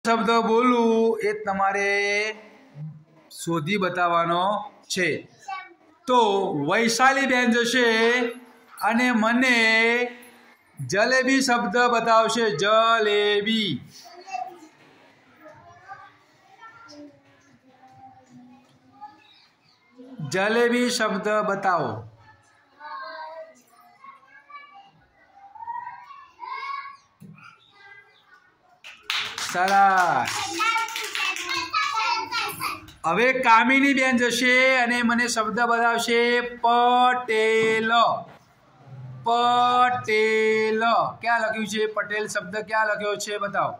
શબ્દ બોલું એ તમારે શોધી બતાવવાનો છે। તો વૈશાલી બેન જશે અને મને જલેબી શબ્દ બતાવશે। જલેબી, જલેબી શબ્દ બતાવો। સરસ। હવે કામિની બેન જશે અને મને શબ્દ બતાવશે પટેલ। પટેલ ક્યાં લખ્યું છે? પટેલ શબ્દ ક્યાં લખ્યો છે? બતાવો।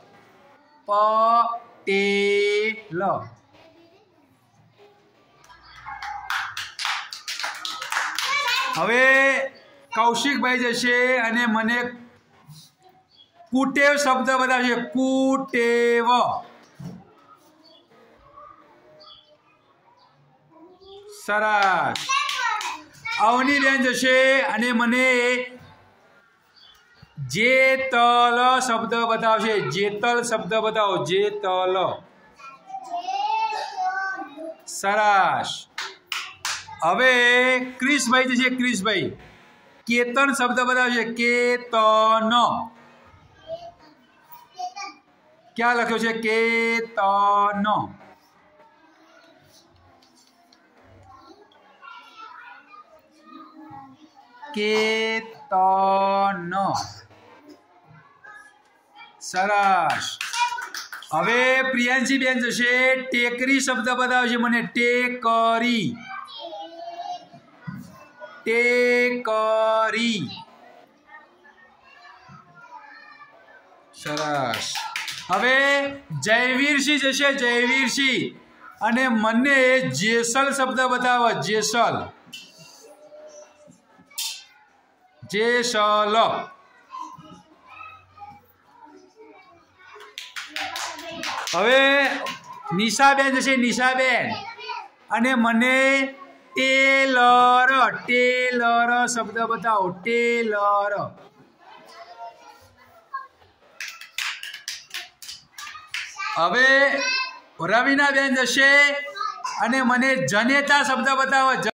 પટેલ। હવે કૌશિકભાઈ જશે અને મને કુટેવ શબ્દ બતાવશે। કુટેવ। સરસ। અવની બેન જશે અને મને જેતલ શબ્દ બતાવશે। જેતલ શબ્દ બતાવો। જેતલ। સરસ। હવે ક્રિશભાઈ જશે। ક્રિશભાઈ કેતન શબ્દ બતાવશે। કેતન। ક્યાં લખ્યો છે? કેતન। કેતન। સરસ। હવે પ્રિયાંશી બેન જશે ટેકરી શબ્દ બતાવશે મને। ટેકરી। ટેકરી। સરસ। હવે જયવીરસિંહ જશે। જયવીરસિંહ અને મને જેસલ શબ્દ બતાવો। જેસલ। જેસલ। હવે નિશાબેન જશે। નિશાબેન અને મને ટેલર। ટેલર શબ્દ બતાવો। ટેલર। હવે રવીના બેન જશે અને મને જનેતા શબ્દ બતાવો।